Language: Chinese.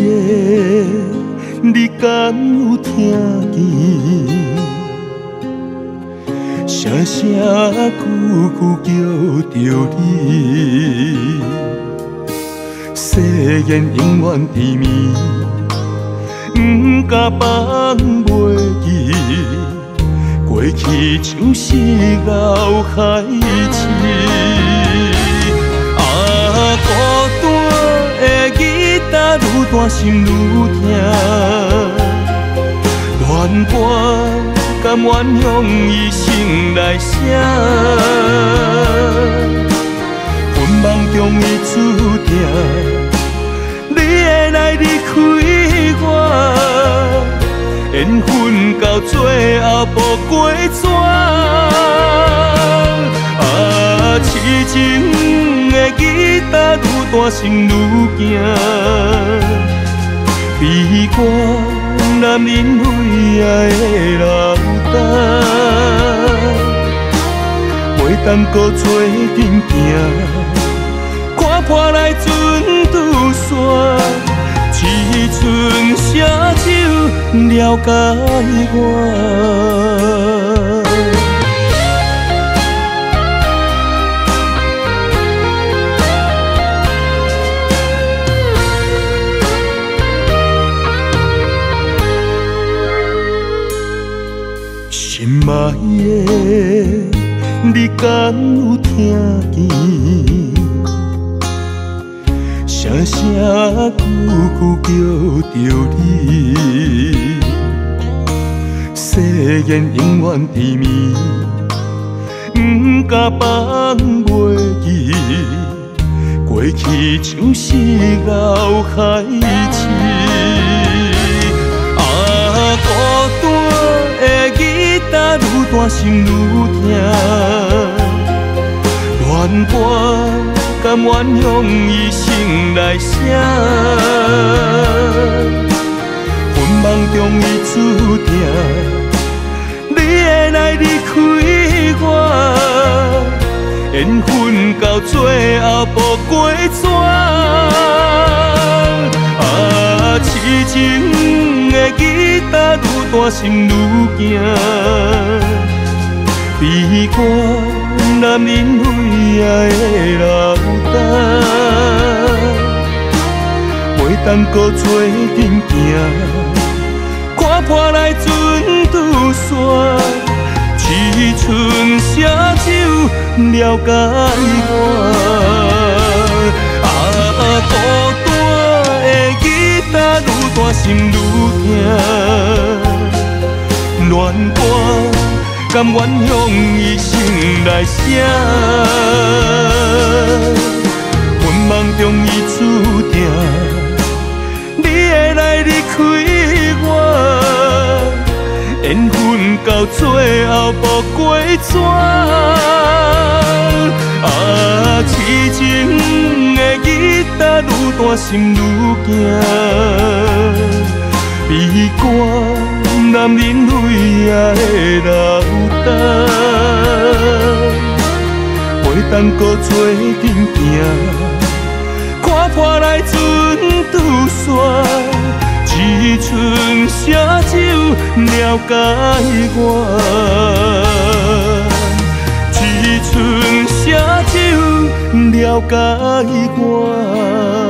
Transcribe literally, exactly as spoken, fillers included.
的，你敢有听见？声声句句叫着你，誓言永远甜蜜，不敢放袂记。过去像是老海市，啊，孤单的吉他愈弹心愈痛，恋歌甘愿用一生来写，阮梦中已注定，你的来离开我。缘分到最后无过纸，啊，痴情的吉他愈弹心愈惊，悲歌男人为爱的流沓，袂当搁做紧行，看破来船拄煞。只剩写酒了解我，心爱的，你敢有听见？声声句句叫着你，誓言永远甜蜜，不敢放袂记。过去像是老海市，啊，孤单的吉他愈弹心愈痛，恋歌甘愿用一生来写，阮梦中已注定，你的来离开我，缘分到最后无过纸，啊，痴情的吉他愈弹心愈惊，悲歌。男人为爱的流沓，袂当搁做紧行，看破来船拄煞，只剩写酒了解我。啊，孤单的吉他愈弹心愈痛，恋歌。甘愿用一生来写，阮梦中已注定，你的来离开我，缘分到最后无过纸，啊，痴情的吉他愈弹心愈惊，悲歌。男人为爱的流沓，袂当搁做紧行，看破来船拄煞，只剩写酒了解我，只剩写酒了解我。